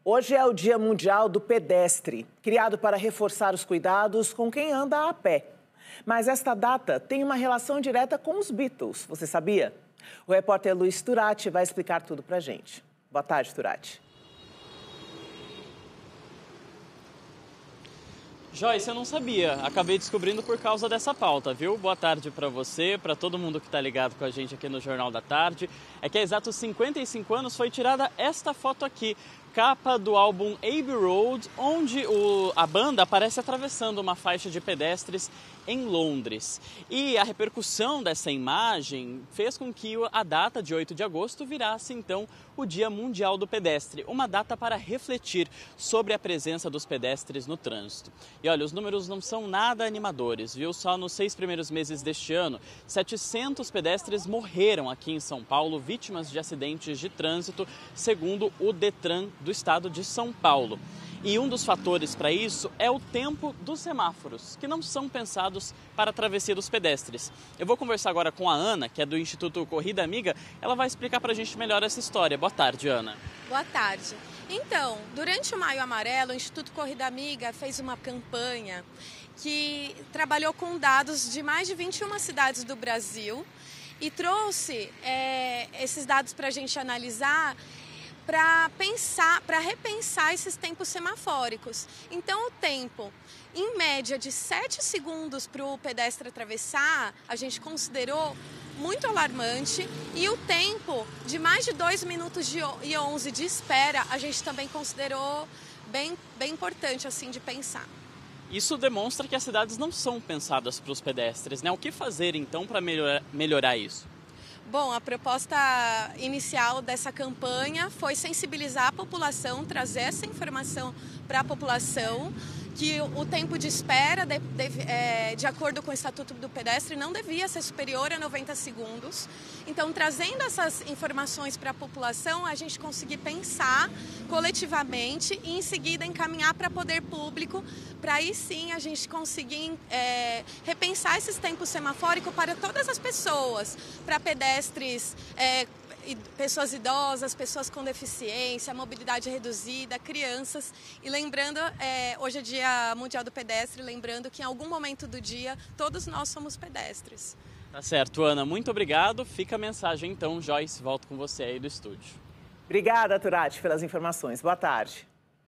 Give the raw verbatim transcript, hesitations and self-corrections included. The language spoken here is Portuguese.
Hoje é o Dia Mundial do Pedestre, criado para reforçar os cuidados com quem anda a pé. Mas esta data tem uma relação direta com os Beatles, você sabia? O repórter Luiz Turati vai explicar tudo pra gente. Boa tarde, Turati. Joyce, eu não sabia. Acabei descobrindo por causa dessa pauta, viu? Boa tarde para você, para todo mundo que está ligado com a gente aqui no Jornal da Tarde. É que há exatos cinquenta e cinco anos foi tirada esta foto aqui, capa do álbum Abbey Road, onde o, a banda aparece atravessando uma faixa de pedestres em Londres. E a repercussão dessa imagem fez com que a data de oito de agosto virasse, então, o Dia Mundial do Pedestre, uma data para refletir sobre a presença dos pedestres no trânsito. E olha, os números não são nada animadores, viu? Só nos seis primeiros meses deste ano, setecentos pedestres morreram aqui em São Paulo, vítimas de acidentes de trânsito, segundo o Detran do estado de São Paulo. E um dos fatores para isso é o tempo dos semáforos, que não são pensados para a travessia dos pedestres. Eu vou conversar agora com a Ana, que é do Instituto Corrida Amiga. Ela vai explicar para a gente melhor essa história. Boa tarde, Ana. Boa tarde. Então, durante o Maio Amarelo, o Instituto Corrida Amiga fez uma campanha que trabalhou com dados de mais de vinte e uma cidades do Brasil e trouxe é, esses dados para a gente analisar, para pensar, para repensar esses tempos semafóricos. Então, o tempo, em média, de sete segundos para o pedestre atravessar, a gente considerou muito alarmante, e o tempo de mais de dois minutos e onze de espera, a gente também considerou bem, bem importante assim de pensar. Isso demonstra que as cidades não são pensadas para os pedestres, né? O que fazer, então, para melhorar, melhorar isso? Bom, a proposta inicial dessa campanha foi sensibilizar a população, trazer essa informação para a população, que o tempo de espera, de, de, é, de acordo com o Estatuto do Pedestre, não devia ser superior a noventa segundos. Então, trazendo essas informações para a população, a gente conseguir pensar coletivamente e, em seguida, encaminhar para o poder público, para aí sim a gente conseguir é, repensar esses tempos semafóricos para todas as pessoas, para pedestres, é, pessoas idosas, pessoas com deficiência, mobilidade reduzida, crianças. E lembrando, é, hoje é Dia Mundial do Pedestre, lembrando que em algum momento do dia todos nós somos pedestres. Tá certo, Ana, muito obrigado. Fica a mensagem então, Joyce, volto com você aí do estúdio. Obrigada, Turati, pelas informações. Boa tarde.